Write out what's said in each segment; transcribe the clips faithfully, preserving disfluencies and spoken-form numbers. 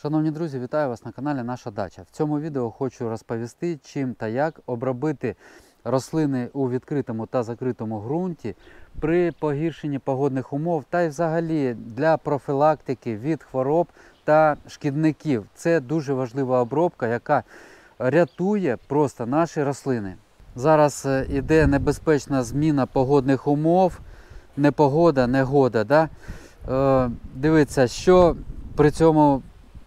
Шановні друзі, вітаю вас на каналі Наша Дача. В цьому відео хочу розповісти, чим та як обробити рослини у відкритому та закритому ґрунті при погіршенні погодних умов та й взагалі для профілактики від хвороб та шкідників. Це дуже важлива обробка, яка рятує просто наші рослини. Зараз іде небезпечна зміна погодних умов, непогода, негода. Да? Е, дивіться, що при цьому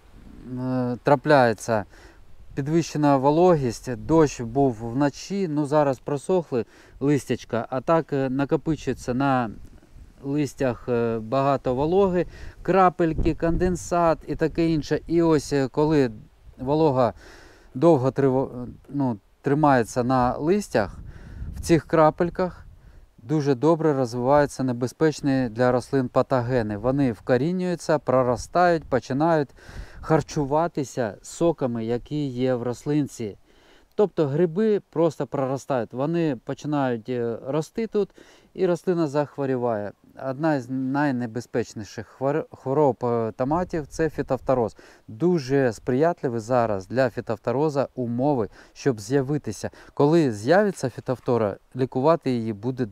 трапляється. Підвищена вологість, дощ був вночі, ну зараз просохли листячка, а так накопичується на листях багато вологи, крапельки, конденсат і таке інше. І ось коли волога довго ну, тримається на листях, в цих крапельках дуже добре розвиваються небезпечні для рослин патогени. Вони вкорінюються, проростають, починають харчуватися соками, які є в рослинці. Тобто гриби просто проростають, вони починають рости тут і рослина захворіває. Одна з найнебезпечніших хвороб томатів – це фітофтороз. Дуже сприятливі зараз для фітофтороза умови, щоб з'явитися. Коли з'явиться фітофтора, лікувати її буде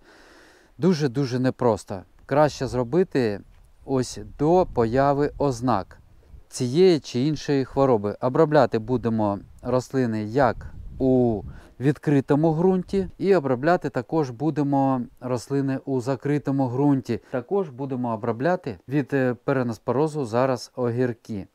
дуже-дуже непросто. Краще зробити ось до появи ознак цієї чи іншої хвороби. Обробляти будемо рослини як у відкритому ґрунті, і обробляти також будемо рослини у закритому ґрунті. Також будемо обробляти від переноспорозу зараз огірки.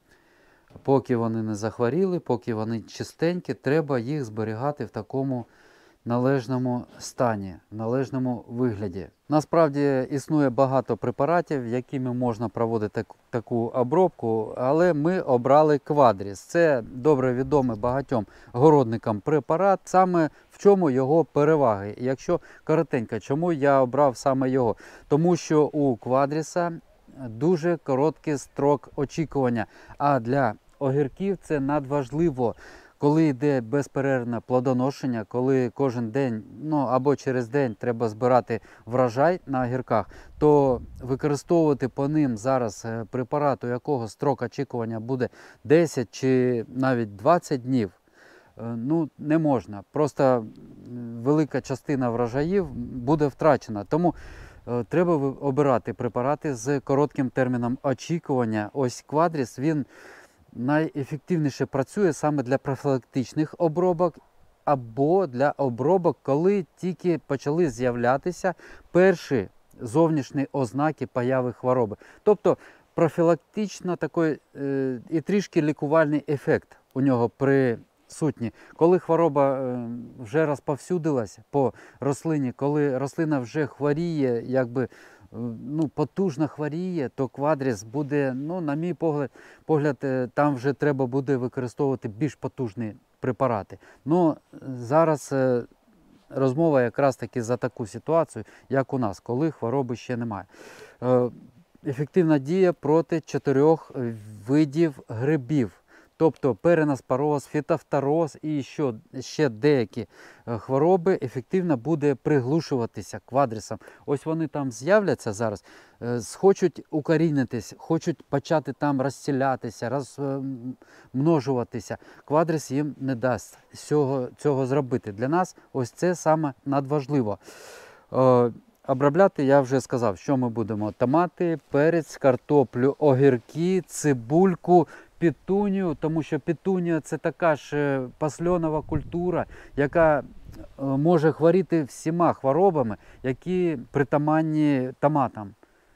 Поки вони не захворіли, поки вони чистенькі, треба їх зберігати в такому належному стані, в належному вигляді. Насправді існує багато препаратів, якими можна проводити таку обробку, але ми обрали Квадріс. Це добре відомий багатьом городникам препарат. Саме в чому його переваги? Якщо коротенько, чому я обрав саме його? Тому що у Квадріса дуже короткий строк очікування, а для огірків це надважливо. Коли йде безперервне плодоношення, коли кожен день, ну або через день треба збирати врожай на огірках, то використовувати по ним зараз препарат, у якого строк очікування буде десять чи навіть двадцять днів, ну не можна. Просто велика частина врожаїв буде втрачена. Тому треба обирати препарати з коротким терміном очікування. Ось Квадріс, він найефективніше працює саме для профілактичних обробок або для обробок, коли тільки почали з'являтися перші зовнішні ознаки появи хвороби. Тобто профілактично такий е, і трішки лікувальний ефект у нього присутній. Коли хвороба е, вже розповсюдилася по рослині, коли рослина вже хворіє, якби ну, потужно хворіє, то Квадріс буде, ну, на мій погляд, погляд, там вже треба буде використовувати більш потужні препарати. Ну, зараз розмова якраз таки за таку ситуацію, як у нас, коли хвороби ще немає. Ефективна дія проти чотирьох видів грибів. Тобто переноспороз, фітофтороз і ще, ще деякі хвороби ефективно буде приглушуватися Квадрісом. Ось вони там з'являться зараз, хочуть укорінитись, хочуть почати там розселятися, розмножуватися. Квадріс їм не дасть цього, цього зробити. Для нас ось це саме надважливо. Обробляти я вже сказав, що ми будемо: томати, перець, картоплю, огірки, цибульку, петунію, тому що петунія – це така ж пасльонова культура, яка може хворіти всіма хворобами, які притаманні томатам.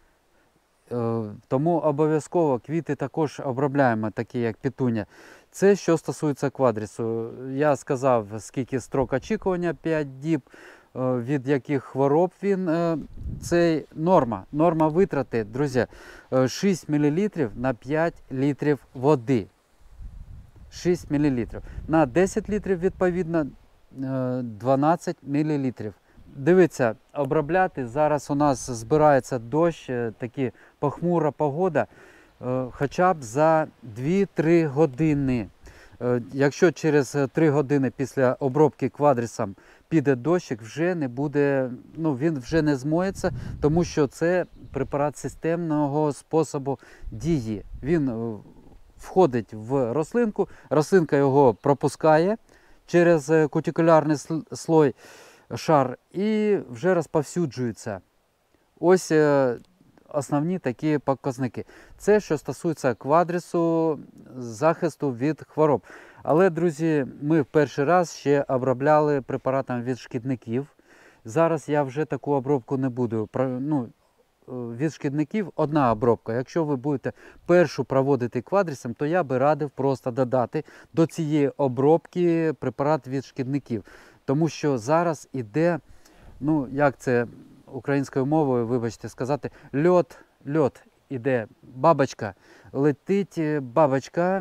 Тому обов'язково квіти також обробляємо, такі як петунія. Це що стосується Квадрісу. Я сказав, скільки строк очікування, п'ять діб, від яких хвороб він. Це норма. Норма витрати, друзі, шість мілілітрів на п'ять літрів води. шість мілілітрів. На десять літрів, відповідно, дванадцять мілілітрів. Дивіться, обробляти. Зараз у нас збирається дощ, такі похмура погода, хоча б за дві-три години. Якщо через три години після обробки Квадрісом піде дощик, вже не буде, ну, він вже не змоється, тому що це препарат системного способу дії. Він входить в рослинку, рослинка його пропускає через кутикулярний слой, шар, і вже розповсюджується. Ось основні такі показники. Це що стосується квадрісу, захисту від хвороб. Але, друзі, ми в перший раз ще обробляли препаратом від шкідників. Зараз я вже таку обробку не буду. Ну, від шкідників одна обробка. Якщо ви будете першу проводити квадрісом, то я би радив просто додати до цієї обробки препарат від шкідників. Тому що зараз іде, ну, як це українською мовою, вибачте сказати, льот, льот іде, бабочка, летить бабочка,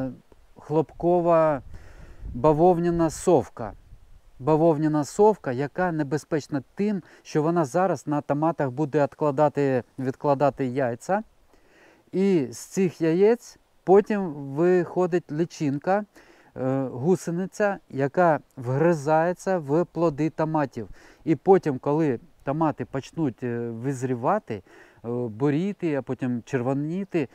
хлопкова бавовняна совка. Бавовняна совка, яка небезпечна тим, що вона зараз на томатах буде відкладати, відкладати яйця. І з цих яєць потім виходить личинка, гусениця, яка вгризається в плоди томатів. І потім, коли томати почнуть визрівати, боріти, а потім червоніти,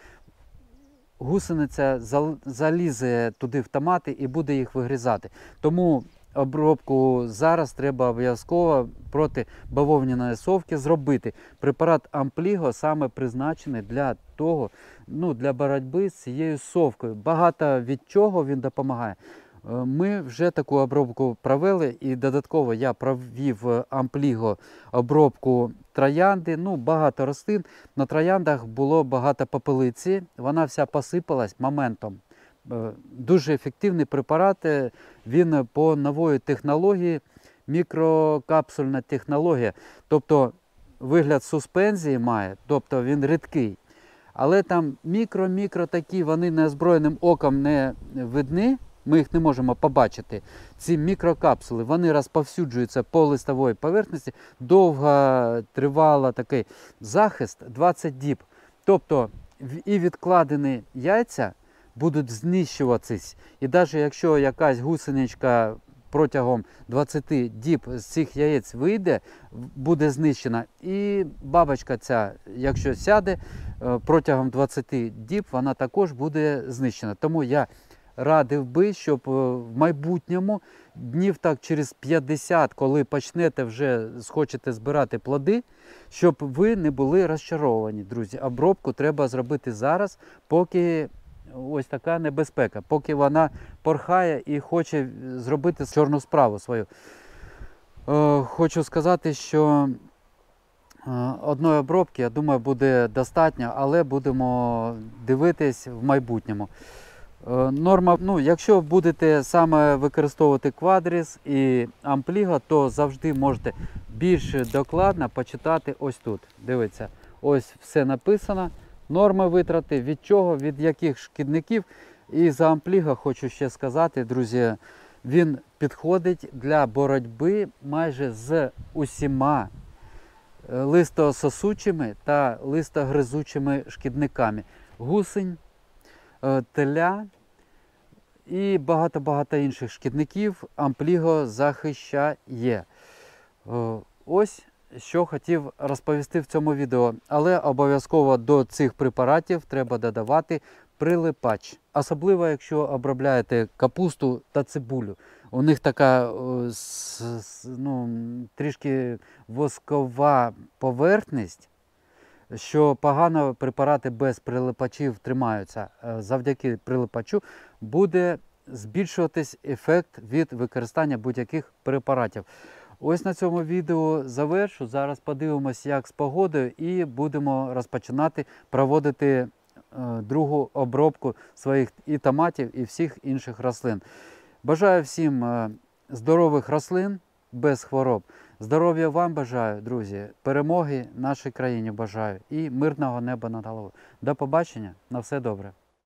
гусениця залізе туди в томати і буде їх вигризати. Тому обробку зараз треба обов'язково проти бавовняної совки зробити. Препарат Ампліго саме призначений для того, ну, для боротьби з цією совкою. Багато від чого він допомагає. Ми вже таку обробку провели, і додатково я провів Ампліго обробку троянди, ну, багато рослин. На трояндах було багато попелиці, вона вся посипалась моментом. Дуже ефективний препарат, він по нової технології, мікрокапсульна технологія, тобто вигляд суспензії має, тобто він рідкий. Але там мікро-мікро такі, вони неозброєним оком не видні, ми їх не можемо побачити. Ці мікрокапсули, вони розповсюджуються по листовій поверхності, довго тривало такий захист двадцять діб. Тобто і відкладені яйця будуть знищуватись. І навіть якщо якась гусеничка протягом двадцяти діб з цих яєць вийде, буде знищена. І бабочка ця, якщо сяде, протягом двадцяти діб вона також буде знищена. Тому я радив би, щоб в майбутньому, днів так через п'ятдесят, коли почнете вже схочете збирати плоди, щоб ви не були розчаровані, друзі. Обробку треба зробити зараз, поки ось така небезпека, поки вона порхає і хоче зробити чорну справу свою. Е, хочу сказати, що одної обробки, я думаю, буде достатньо, але будемо дивитись в майбутньому. Норма, ну, якщо будете саме використовувати квадріс і Ампліго, то завжди можете більш докладно почитати ось тут. Дивіться, ось все написано. Норми витрати, від чого, від яких шкідників. І за Ампліго хочу ще сказати, друзі, він підходить для боротьби майже з усіма листососучими та листогризучими шкідниками. Гусень, теля і багато-багато інших шкідників Ампліго захищає. Ось що хотів розповісти в цьому відео. Але обов'язково до цих препаратів треба додавати прилипач. Особливо, якщо обробляєте капусту та цибулю. У них така ну, трішки воскова поверхність, що погано препарати без прилипачів тримаються. Завдяки прилипачу буде збільшуватись ефект від використання будь-яких препаратів. Ось на цьому відео завершу. Зараз подивимось, як з погодою, і будемо розпочинати проводити другу обробку своїх і томатів, і всіх інших рослин. Бажаю всім здорових рослин без хвороб. Здоров'я вам бажаю, друзі, перемоги нашій країні бажаю і мирного неба над головою. До побачення, на все добре.